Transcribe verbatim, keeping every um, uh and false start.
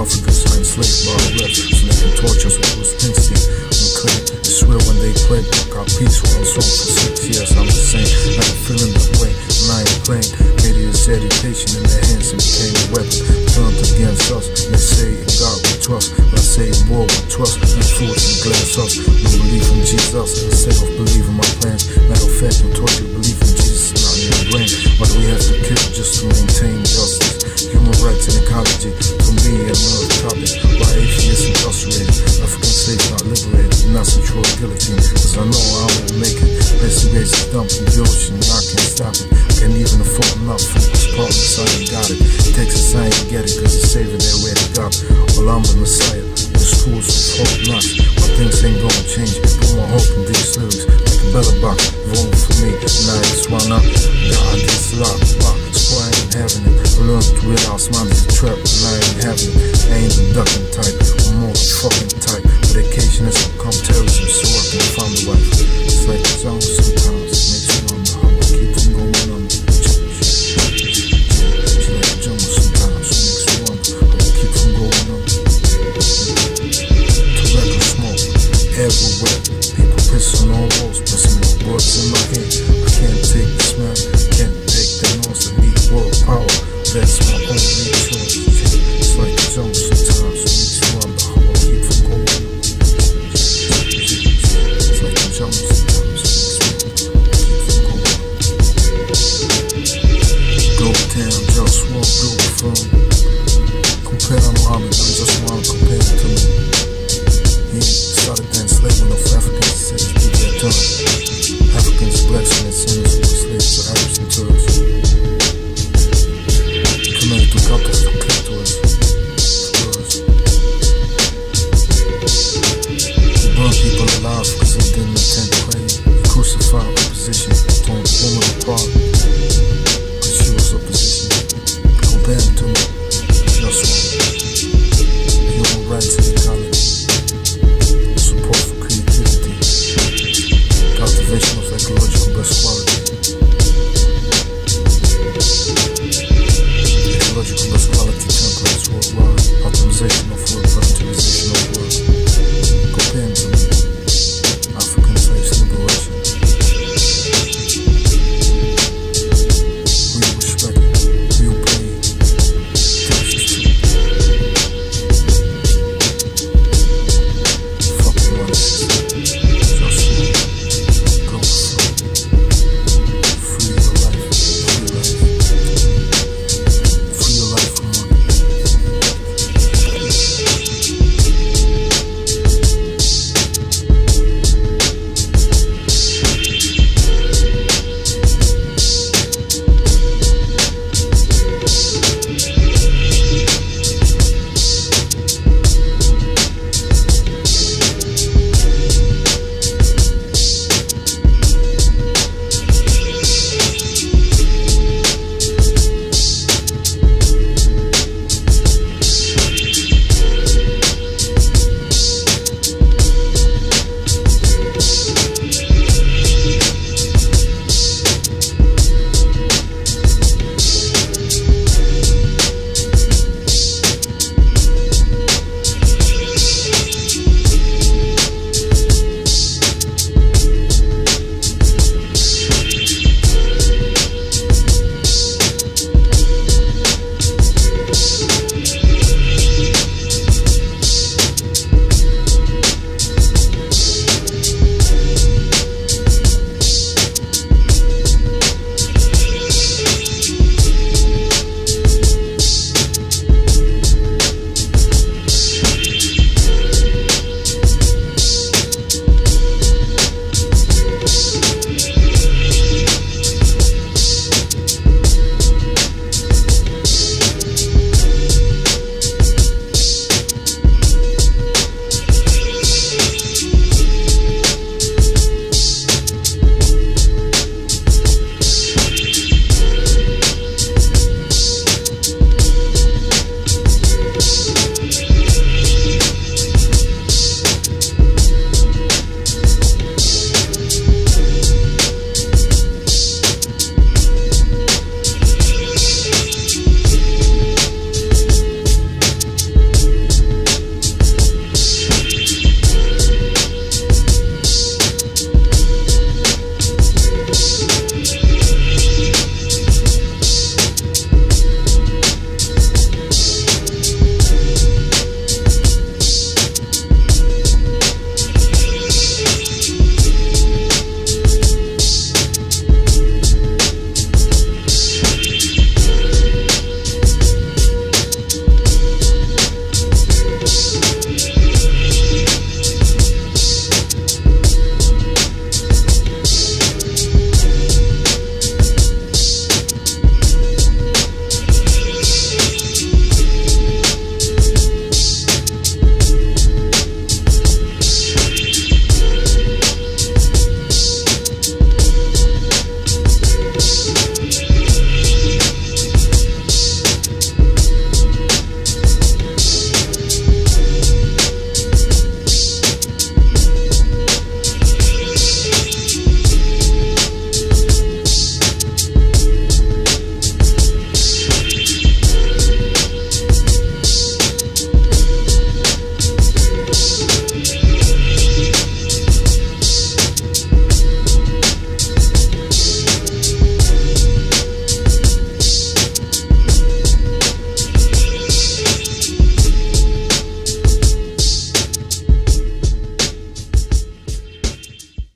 Africans are enslaved by our reps, so they can torture us with who's instinct and claim. I swear when they play, got peace while I was on for six years. I'm the same, I ain't feeling that way, and I ain't playing. Made it as education in their hands and became a weapon. Turned against us, they say in God we trust, but I say in war we trust. And force and glass us, we believe in Jesus instead of believing my plans. Matter of fact, I'm taught you believe in Jesus, not in your brain. Why do we have to kill just to maintain justice? Human rights and ecology, for me, another topic. Why atheists incarcerated? African slaves not liberated, not control guillotine. Cause I know I won't make it. Investigates is dumped in the ocean, I can't stop it. I can't even afford enough for this partners, I ain't got it. Texas, I ain't get it, cause it's saving their way to God. Well, I'm the Messiah, the schools of hope not. My things ain't gonna change, put my hope in these lyrics. Like a better box, vote for me, now it's why not? God, this lot, rock, so I ain't having it. I learned to realize mine is a trap, and I